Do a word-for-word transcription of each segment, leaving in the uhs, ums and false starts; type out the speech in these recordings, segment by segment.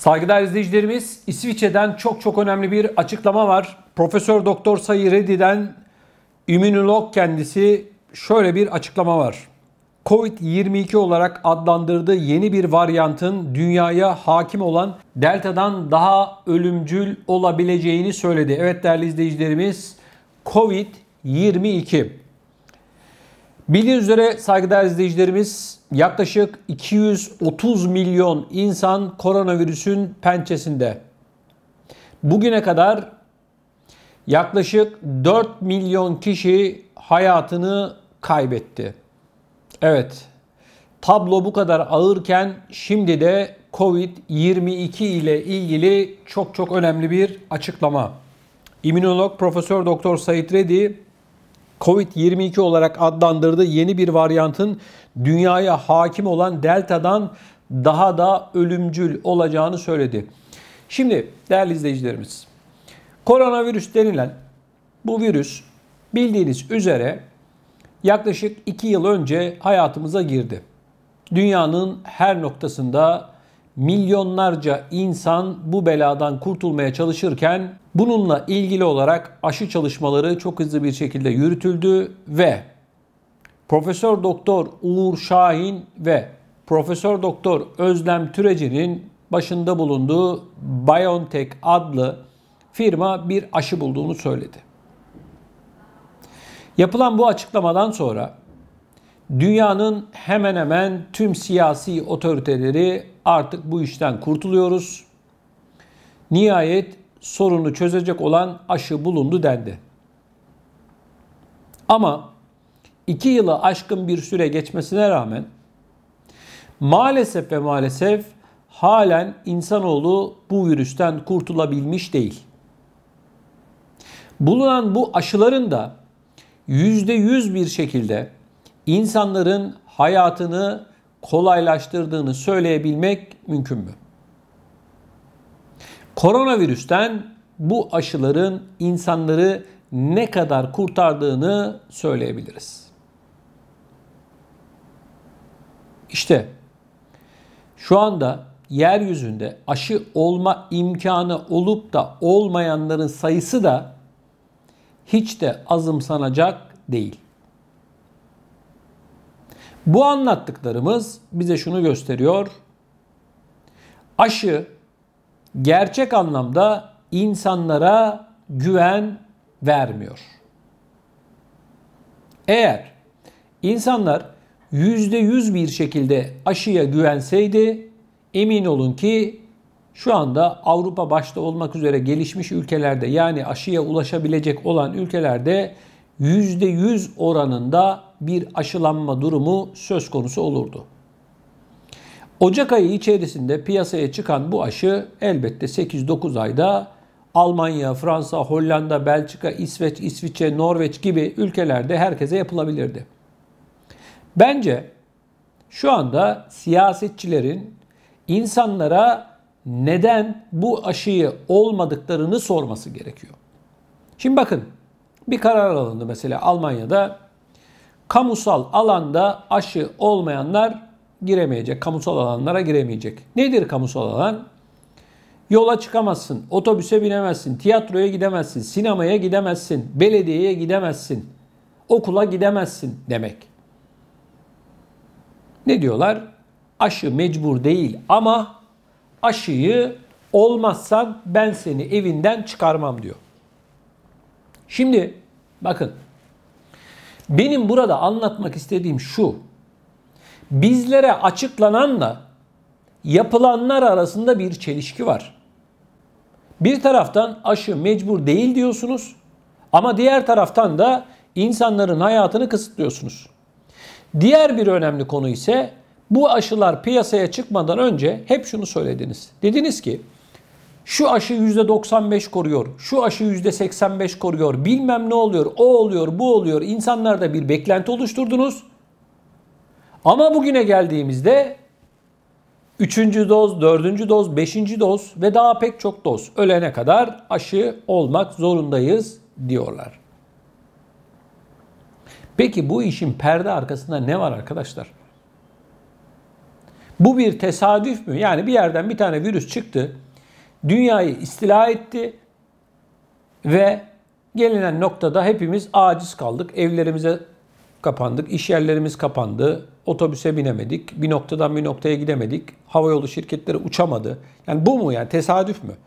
Saygıdeğer izleyicilerimiz, İsviçre'den çok çok önemli bir açıklama var. Profesör Doktor Sayı Reddy'den, immünolog kendisi, şöyle bir açıklama var. Covid yirmi iki olarak adlandırdığı yeni bir varyantın dünyaya hakim olan Delta'dan daha ölümcül olabileceğini söyledi. Evet değerli izleyicilerimiz, Covid yirmi iki. Bildiğiniz üzere saygıdeğer izleyicilerimiz, yaklaşık iki yüz otuz milyon insan koronavirüsün pençesinde. Bugüne kadar yaklaşık dört milyon kişi hayatını kaybetti. Evet, tablo bu kadar ağırken şimdi de Covid yirmi iki ile ilgili çok çok önemli bir açıklama. İmmünolog Profesör Doktor Sayı Reddy, Covid yirmi iki olarak adlandırdığı yeni bir varyantın dünyaya hakim olan Delta'dan daha da ölümcül olacağını söyledi. Şimdi değerli izleyicilerimiz, koronavirüs denilen bu virüs bildiğiniz üzere yaklaşık iki yıl önce hayatımıza girdi. Dünyanın her noktasında milyonlarca insan bu beladan kurtulmaya çalışırken bununla ilgili olarak aşı çalışmaları çok hızlı bir şekilde yürütüldü ve Profesör Doktor Uğur Şahin ve Profesör Doktor Özlem Türeci'nin başında bulunduğu BioNTech adlı firma bir aşı bulduğunu söyledi. Yapılan bu açıklamadan sonra dünyanın hemen hemen tüm siyasi otoriteleri artık bu işten kurtuluyoruz, nihayet sorunu çözecek olan aşı bulundu dendi. Ama iki yılı aşkın bir süre geçmesine rağmen maalesef ve maalesef halen insanoğlu bu virüsten kurtulabilmiş değil. Bulunan bu aşıların da yüzde yüz bir şekilde insanların hayatını kolaylaştırdığını söyleyebilmek mümkün mü? Koronavirüsten bu aşıların insanları ne kadar kurtardığını söyleyebiliriz. İşte şu anda yeryüzünde aşı olma imkanı olup da olmayanların sayısı da hiç de azımsanacak değil. Bu anlattıklarımız bize şunu gösteriyor. Aşı gerçek anlamda insanlara güven vermiyor. Eğer insanlar yüzde yüz bir şekilde aşıya güvenseydi, emin olun ki şu anda Avrupa başta olmak üzere gelişmiş ülkelerde, yani aşıya ulaşabilecek olan ülkelerde yüzde yüz oranında bir aşılanma durumu söz konusu olurdu. Ocak ayı içerisinde piyasaya çıkan bu aşı elbette sekiz dokuz ayda Almanya, Fransa, Hollanda, Belçika, İsveç, İsviçre, Norveç gibi ülkelerde herkese yapılabilirdi. Bence şu anda siyasetçilerin insanlara neden bu aşıyı olmadıklarını sorması gerekiyor. Şimdi bakın, bir karar alındı mesela Almanya'da. Kamusal alanda aşı olmayanlar giremeyecek, kamusal alanlara giremeyecek. Nedir kamusal alan? Yola çıkamazsın, otobüse binemezsin, tiyatroya gidemezsin, sinemaya gidemezsin, belediyeye gidemezsin, okula gidemezsin demek. Ne diyorlar? Aşı mecbur değil ama aşıyı olmazsan ben seni evinden çıkarmam diyor. Şimdi bakın, benim burada anlatmak istediğim şu. Bizlere açıklananla yapılanlar arasında bir çelişki var. Bir taraftan aşı mecbur değil diyorsunuz ama diğer taraftan da insanların hayatını kısıtlıyorsunuz. Diğer bir önemli konu ise bu aşılar piyasaya çıkmadan önce hep şunu söylediniz. Dediniz ki şu aşı yüzde doksan beş koruyor, şu aşı yüzde seksen beş koruyor, bilmem ne oluyor, o oluyor, bu oluyor. İnsanlarda bir beklenti oluşturdunuz. Ama bugüne geldiğimizde üçüncü doz, dördüncü doz, beşinci doz ve daha pek çok doz ölene kadar aşı olmak zorundayız diyorlar. Peki bu işin perde arkasında ne var arkadaşlar? Bu bir tesadüf mü? Yani bir yerden bir tane virüs çıktı, dünyayı istila etti ve gelinen noktada hepimiz aciz kaldık. Evlerimize kapandık, iş yerlerimiz kapandı, otobüse binemedik, bir noktadan bir noktaya gidemedik, havayolu şirketleri uçamadı. Yani bu mu yani, tesadüf mü?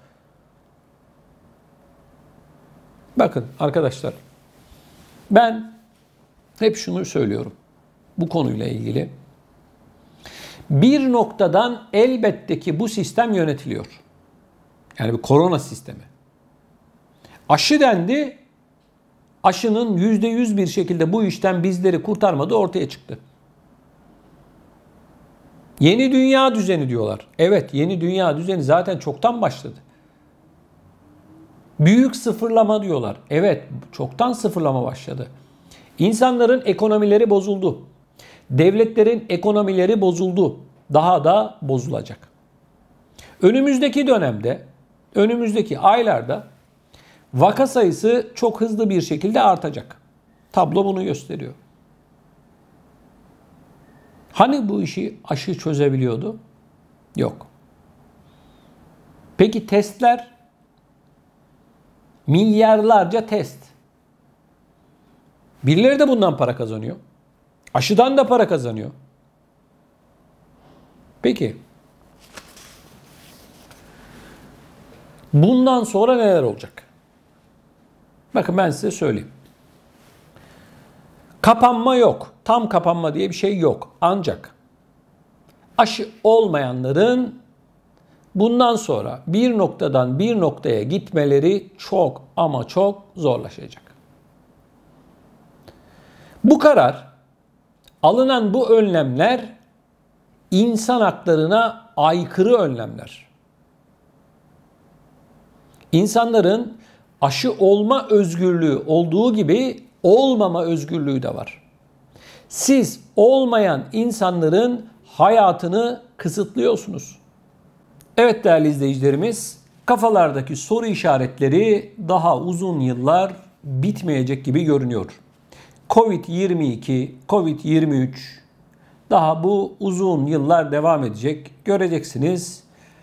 Bakın arkadaşlar, ben hep şunu söylüyorum bu konuyla ilgili. Bir noktadan elbette ki bu sistem yönetiliyor. Yani bir korona sistemi. Aşı dendi, aşının yüzde yüz bir şekilde bu işten bizleri kurtarmadığı ortaya çıktı. Yeni dünya düzeni diyorlar. Evet, yeni dünya düzeni zaten çoktan başladı. Büyük sıfırlama diyorlar. Evet, çoktan sıfırlama başladı. İnsanların ekonomileri bozuldu. Devletlerin ekonomileri bozuldu. Daha da bozulacak. Önümüzdeki dönemde, önümüzdeki aylarda vaka sayısı çok hızlı bir şekilde artacak. Tablo bunu gösteriyor. Hani bu işi aşı çözebiliyordu? Yok. Peki testler? Milyarlarca test. Birileri de bundan para kazanıyor. Aşıdan da para kazanıyor. Peki. Bundan sonra neler olacak? Bakın ben size söyleyeyim. Kapanma yok. Tam kapanma diye bir şey yok. Ancak aşı olmayanların bundan sonra bir noktadan bir noktaya gitmeleri çok ama çok zorlaşacak. Bu karar, alınan bu önlemler insan haklarına aykırı önlemler. İnsanların aşı olma özgürlüğü olduğu gibi olmama özgürlüğü de var. Siz olmayan insanların hayatını kısıtlıyorsunuz. Evet değerli izleyicilerimiz, kafalardaki soru işaretleri daha uzun yıllar bitmeyecek gibi görünüyor. kovid yirmi iki, kovid yirmi üç daha bu uzun yıllar devam edecek. Göreceksiniz.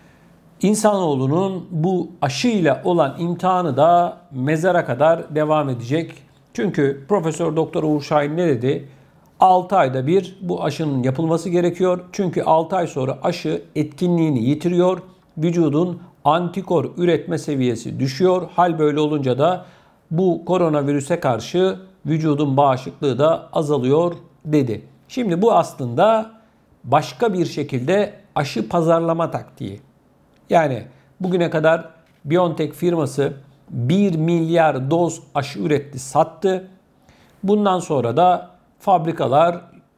İnsanoğlunun bu aşıyla olan imtihanı da mezara kadar devam edecek. Çünkü Profesör Doktor Uğur Şahin ne dedi? altı ayda bir bu aşının yapılması gerekiyor. Çünkü altı ay sonra aşı etkinliğini yitiriyor. Vücudun antikor üretme seviyesi düşüyor. Hal böyle olunca da bu koronavirüse karşı vücudun bağışıklığı da azalıyor dedi. Şimdi bu aslında başka bir şekilde aşı pazarlama taktiği. Yani bugüne kadar BioNTech firması bir milyar doz aşı üretti, sattı. Bundan sonra da fabrikalar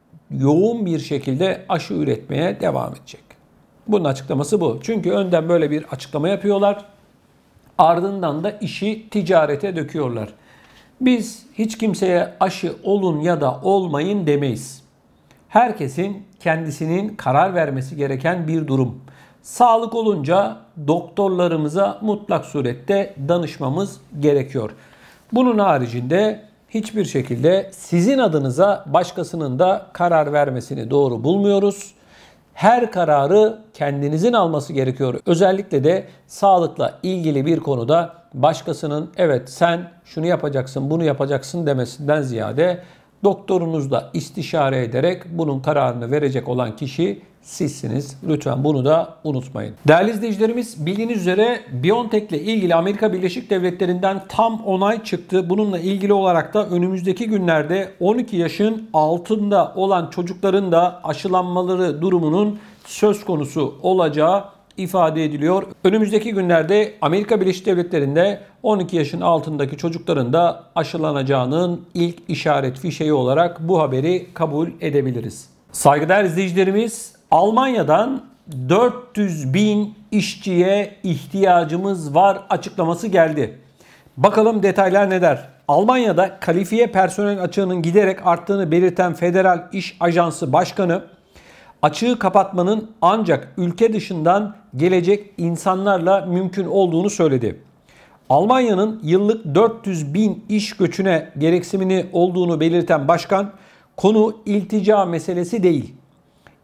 yoğun bir şekilde aşı üretmeye devam edecek. Bunun açıklaması bu. Çünkü önden böyle bir açıklama yapıyorlar. Ardından da işi ticarete döküyorlar. Biz hiç kimseye aşı olun ya da olmayın demeyiz. Herkesin kendisinin karar vermesi gereken bir durum. Sağlık olunca doktorlarımıza mutlak surette danışmamız gerekiyor. Bunun haricinde hiçbir şekilde sizin adınıza başkasının da karar vermesini doğru bulmuyoruz. Her kararı kendinizin alması gerekiyor. Özellikle de sağlıkla ilgili bir konuda başkasının evet sen şunu yapacaksın, bunu yapacaksın demesinden ziyade doktorunuzla istişare ederek bunun kararını verecek olan kişi sizsiniz. Lütfen bunu da unutmayın. Değerli izleyicilerimiz, bildiğiniz üzere BioNTech ile ilgili Amerika Birleşik Devletleri'nden tam onay çıktı. Bununla ilgili olarak da önümüzdeki günlerde on iki yaşın altında olan çocukların da aşılanmaları durumunun söz konusu olacağı ifade ediliyor. Önümüzdeki günlerde Amerika Birleşik Devletleri'nde on iki yaşın altındaki çocukların da aşılanacağının ilk işaret fişeği olarak bu haberi kabul edebiliriz. Saygıdeğer izleyicilerimiz, Almanya'dan dört yüz bin işçiye ihtiyacımız var açıklaması geldi. Bakalım detaylar ne der? Almanya'da kalifiye personel açığının giderek arttığını belirten Federal İş Ajansı Başkanı, açığı kapatmanın ancak ülke dışından gelecek insanlarla mümkün olduğunu söyledi. Almanya'nın yıllık dört yüz bin iş göçüne gereksinimini olduğunu belirten başkan, konu iltica meselesi değil.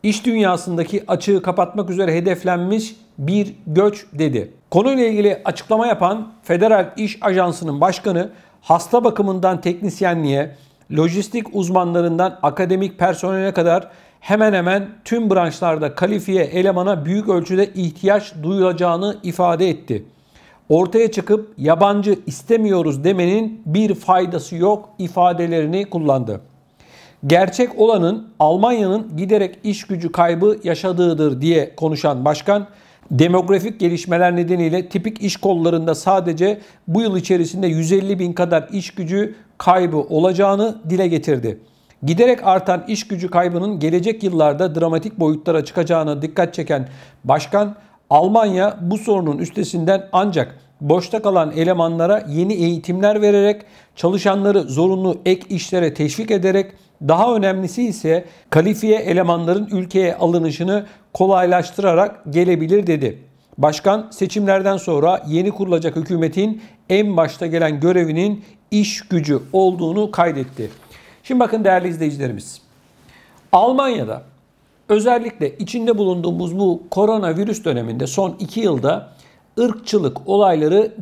İş dünyasındaki açığı kapatmak üzere hedeflenmiş bir göç dedi. Konuyla ilgili açıklama yapan Federal İş Ajansı'nın başkanı hasta bakımından teknisyenliğe, lojistik uzmanlarından akademik personele kadar hemen hemen tüm branşlarda kalifiye elemana büyük ölçüde ihtiyaç duyulacağını ifade etti. Ortaya çıkıp yabancı istemiyoruz demenin bir faydası yok ifadelerini kullandı. Gerçek olanın Almanya'nın giderek iş gücü kaybı yaşadığıdır diye konuşan başkan, demografik gelişmeler nedeniyle tipik iş kollarında sadece bu yıl içerisinde yüz elli bin kadar iş gücü kaybı olacağını dile getirdi. Giderek artan iş gücü kaybının gelecek yıllarda dramatik boyutlara çıkacağına dikkat çeken başkan, Almanya bu sorunun üstesinden ancak boşta kalan elemanlara yeni eğitimler vererek, çalışanları zorunlu ek işlere teşvik ederek, daha önemlisi ise kalifiye elemanların ülkeye alınışını kolaylaştırarak gelebilir dedi. Başkan seçimlerden sonra yeni kurulacak hükümetin en başta gelen görevinin iş gücü olduğunu kaydetti. Şimdi bakın değerli izleyicilerimiz. Almanya'da özellikle içinde bulunduğumuz bu koronavirüs döneminde son iki yılda ırkçılık olayları